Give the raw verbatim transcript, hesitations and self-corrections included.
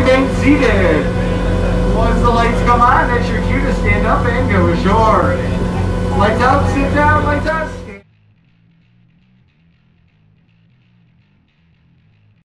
remain seated. Once the lights come on, that's your cue to stand up and go ashore. Lights out, sit down, lights out.